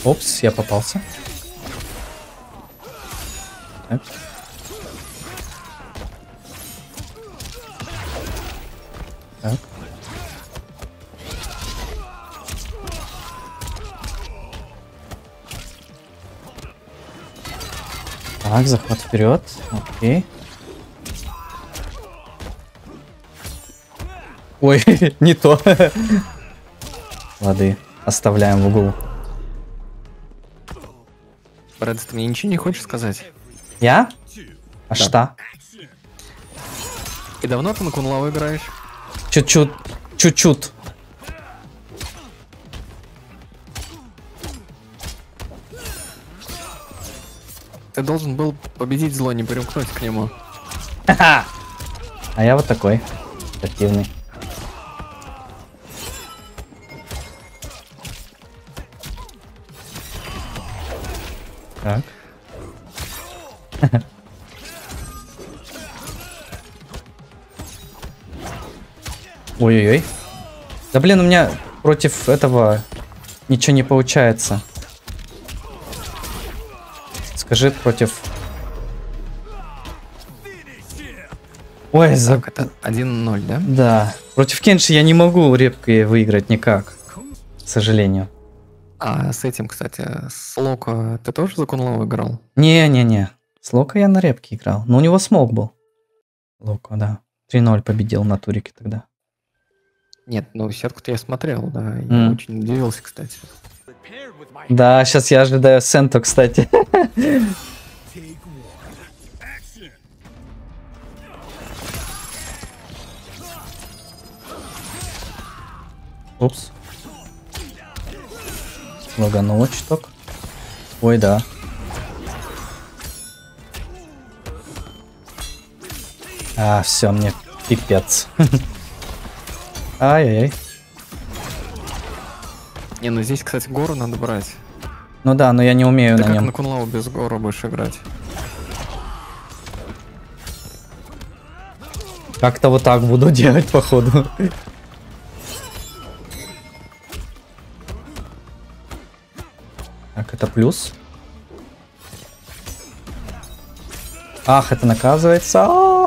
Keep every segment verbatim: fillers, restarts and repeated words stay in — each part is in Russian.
Опс, я попался. Так. Так. Так, захват вперед. Окей. Ой, не то. Лады, оставляем в углу. Брэд, ты мне ничего не хочешь сказать? Я? А да. что? И давно ты на Кунлау играешь? Чуть-чуть. Чуть-чуть. Ты должен был победить зло, не примкнуть к нему. А я вот такой. Активный. Так. Ой-ой-ой. Да блин, у меня против этого ничего не получается. Скажи против... Ой, за... Так, это один ноль, да? Да. Против Кенши я не могу репкой выиграть никак. К сожалению. А с этим, кстати, с Локо ты тоже за Кунлау играл? Не-не-не. С Локо я на репке играл. Но у него смог был. Локо, да. три ноль победил на турике тогда. Нет, ну сетку-то я смотрел, да. Я Mm. очень удивился, кстати. Да, сейчас я ожидаю Сенто, кстати. Упс. Лаганул чуток. Ой, да. А, все, мне пипец. Ай-яй-яй. Не, ну здесь, кстати, гору надо брать. Ну да, но я не умею Ты на как нем. на Кунлау без гора будешь играть? Как-то вот так буду делать, походу. Так, это плюс. Ах, это наказывается. А-а-а!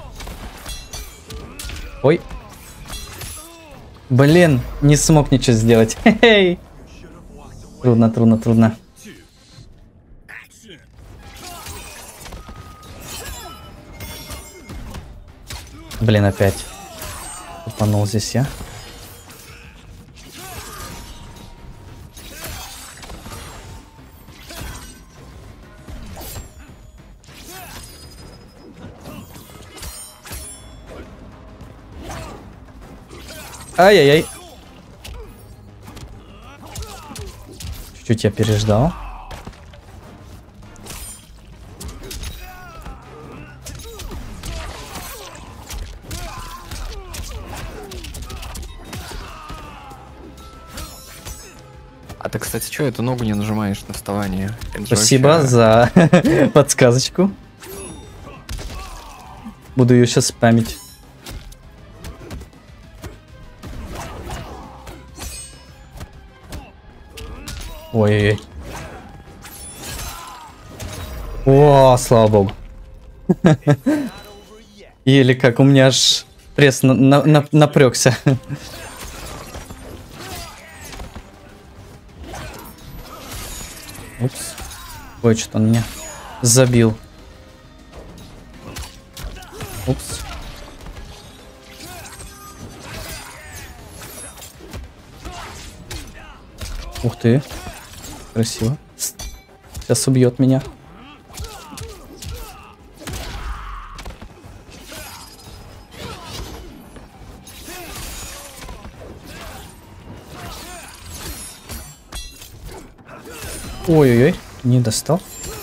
Ой. Блин, не смог ничего сделать. Хе-хей. Трудно, трудно, трудно. Блин, опять. Упанул здесь я. Ай-яй-яй. Чуть-чуть я переждал. А ты, кстати, что эту ногу не нажимаешь на вставание? Это Спасибо вообще... за подсказочку. Буду ее сейчас спамить. Ой-ой-ой. О, слава богу. Или как у меня аж пресс на на на напрягся. Упс. Ой, что-то он меня забил. Упс. Ух ты. Красиво. Сейчас убьет меня. Ой-ой-ой, не достал.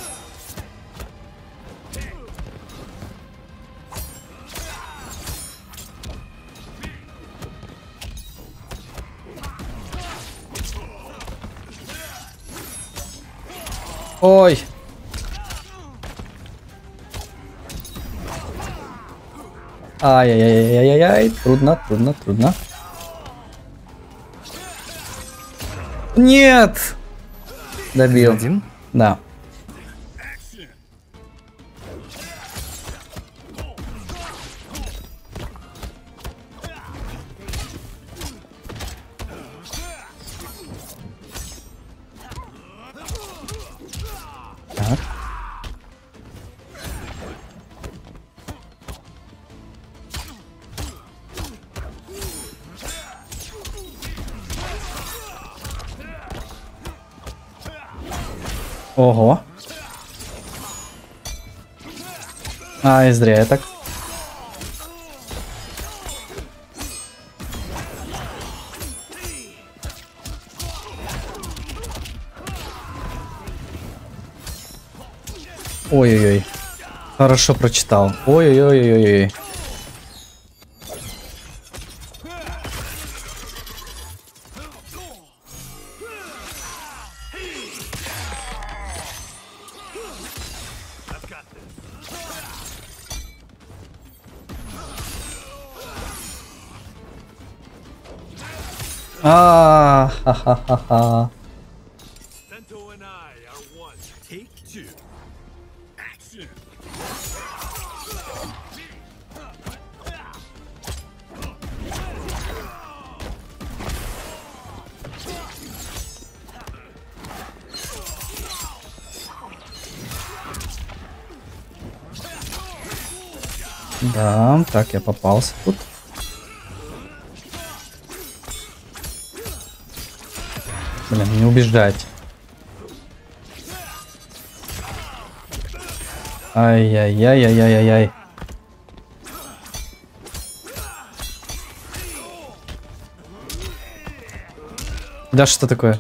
Ой. Ай-яй-яй-яй-яй-яй. Трудно, трудно, трудно. Нет! Добил. Один? Да. Так. Ого. А, и зря я так. Ой-ой-ой. Хорошо прочитал. Ой-ой-ой-ой-ой. А, ха-ха-ха-ха. Да, так, я попался тут. Блин, не убежать. Ай-яй-яй-яй-яй-яй. Да что такое?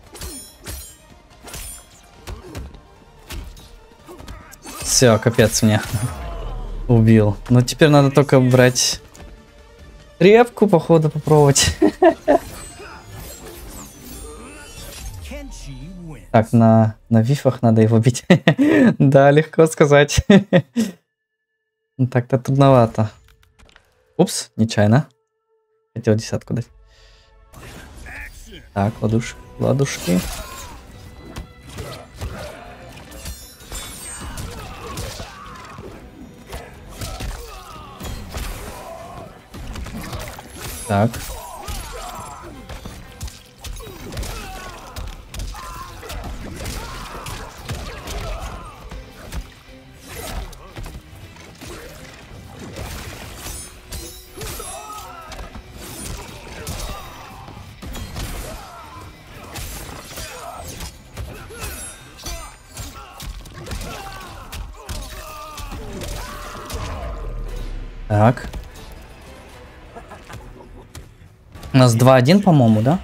Все, капец мне. Убил. Но теперь надо только брать репку, походу, попробовать. Так, на, на вифах надо его бить. Да, легко сказать. Так-то трудновато. Упс, нечаянно. Хотел десятку дать. Так, ладуш, ладушки. Так. Так. У нас два один, по-моему, да?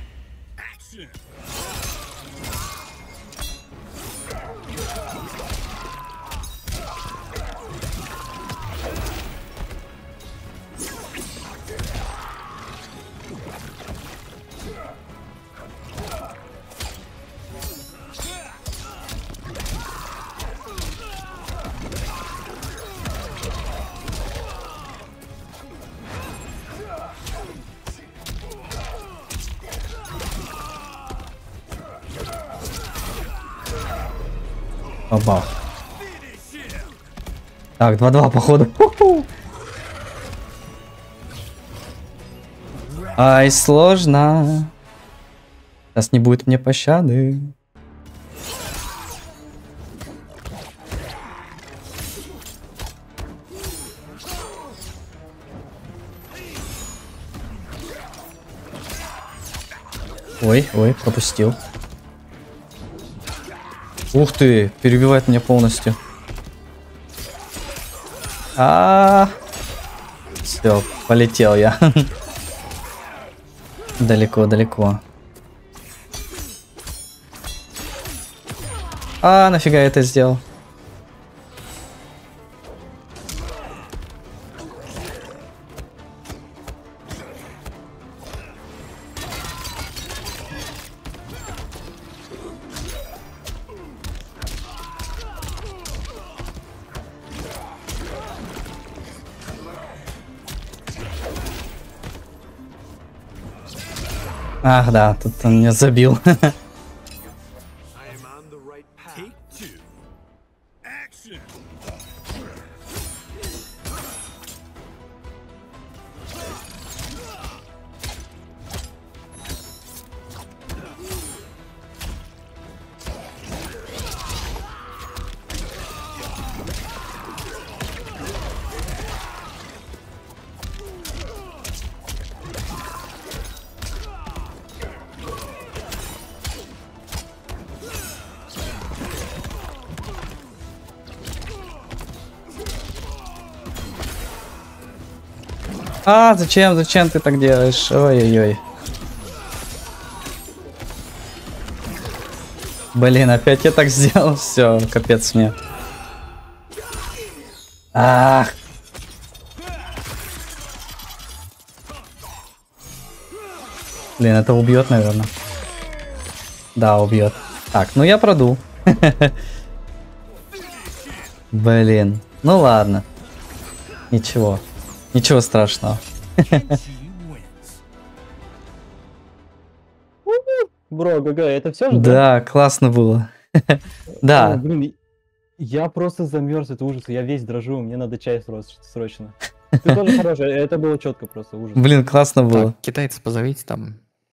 Бабах. Так, два-два, походу. Ай, сложно. Сейчас не будет мне пощады. Ой, ой, пропустил. Ух ты, перебивает меня полностью. А, -а, -а. Все, полетел я. Далеко, далеко. А, нафига я это сделал? Ах, да, тут он меня забил. А, зачем, зачем ты так делаешь? Ой-ой-ой. Блин, опять я так сделал. Все, капец мне. Ах. Блин, это убьет, наверное. Да, убьет. Так, ну я продул. Блин, ну ладно. Ничего. Ничего страшного. Бро, ГГ, это все же, Да, классно было. Да. О, блин, я просто замерз, это ужас, я весь дрожу, мне надо чай срочно- срочно. Ты тоже хороший, это было четко просто, ужас. Блин, классно было. Так, китайцы позовите там.